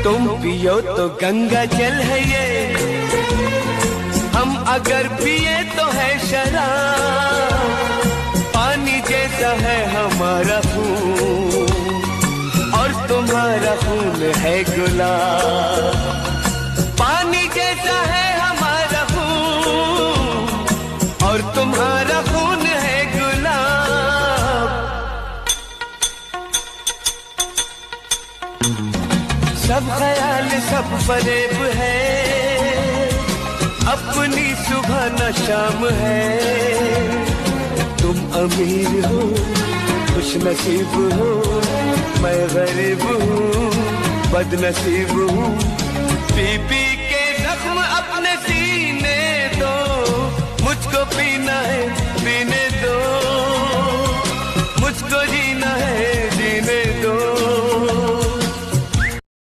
तुम पियो तो गंगा जल है ये, हम अगर पिए तो है शराब। पानी जैसा है हमारा खून और तुम्हारा खून है गुलाब। पानी जैसा है हमारा खून और तुम्हारा खून है गुलाब। सब ख्याल सब फरेब है, अपनी सुबह न शाम है। तुम अमीर हो खुश नसीब हो, मैं गरीब हूँ बदनसीब हूँ। पी पी के जख्म अपने सीने दो, मुझको पीना है पीने दो, मुझको जीना है